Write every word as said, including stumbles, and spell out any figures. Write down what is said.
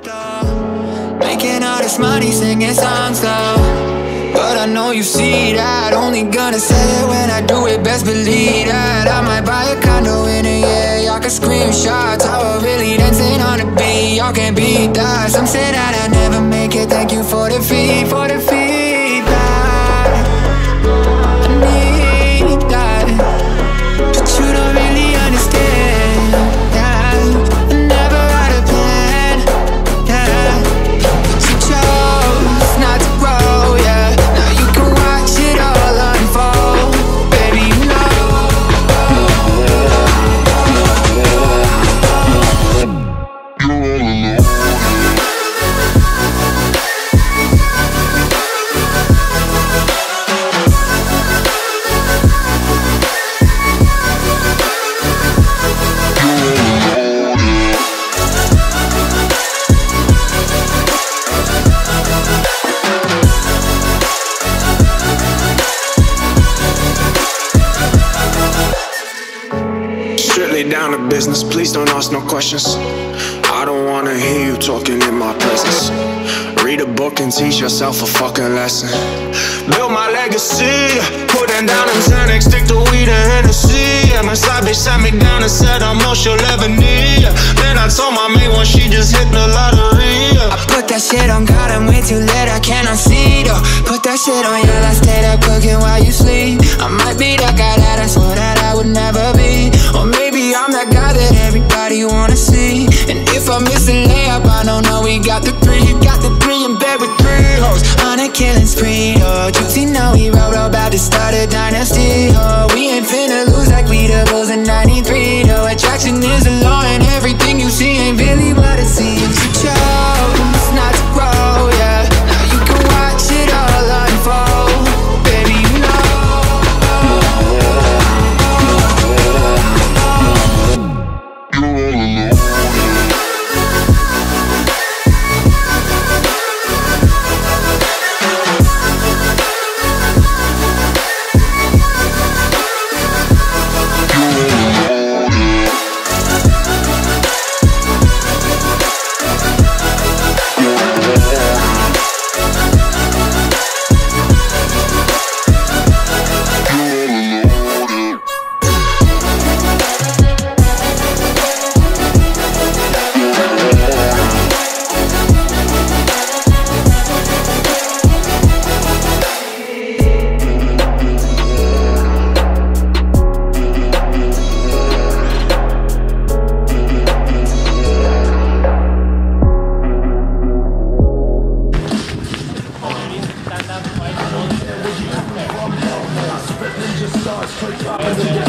though. Making all this money singing songs though. But I know you see that. Only gonna say it when I do it, best believe that. I might buy a condo in a year. Y'all can scream shots, how I really dancing on the beat. Y'all can't beat that. Some say that I never make it. Thank you for the feed, for the feedback. I need that, but you don't really understand that. I never had a plan, yeah. But you chose not to grow, yeah. Now you can watch it all unfold, baby, you know. You're all alone. Strictly down to business, please don't ask no questions. I don't wanna hear you talking in my presence. Read a book and teach yourself a fucking lesson. Build my legacy, putting down them Xanax, stick to weed and Hennessy. And my side bitch sat me down and said I'm all she'll ever need. Then I told my mate when she just hit the lottery. I put that shit on God, I'm way too late, I cannot see though. Put that shit on you, I stayed up cooking while you sleep. I might be that guy that I swore that I would never be. Or maybe I'm that guy that everybody wanna see. And if I miss a layup, I don't know, we got the three. You got the three in bed with three hoes on a killing spree, oh. Juicy know he wrote about to start a dynasty, oh. We ain't finna lose like we the Bulls in ninety-three, though. Attraction is a law and everything you see ain't really what it seems. You chose not to grow, yeah. Now you can watch it all unfold, baby, you know. You're all alone. Stars,